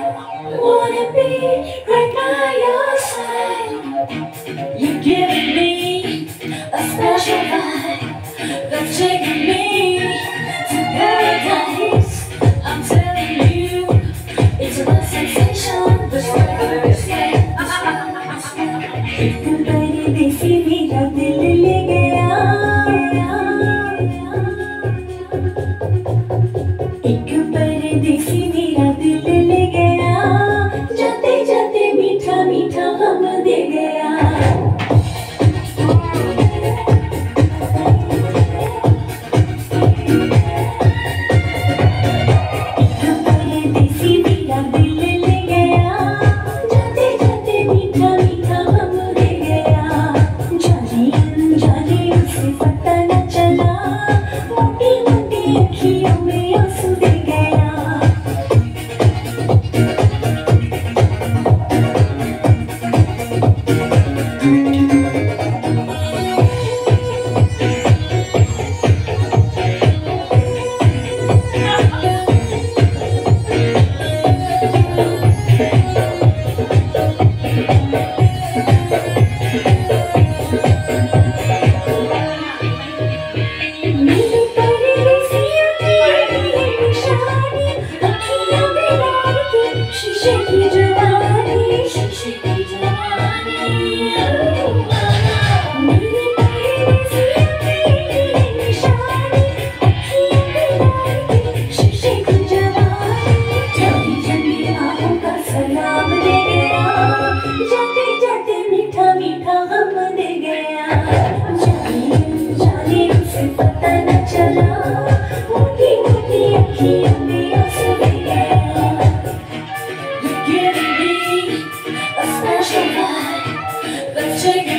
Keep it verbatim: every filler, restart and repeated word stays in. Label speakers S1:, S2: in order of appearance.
S1: Wanna be right by your side. You're giving me a special vibe that's taking me to paradise. I'm telling you, it's a real sensation. The sweat is एक परदेसी मेरा दिल ले गया, एक परदेसी मेरा दिल ले गया, जाते जाते मीठा मीठा गम दे गया। Take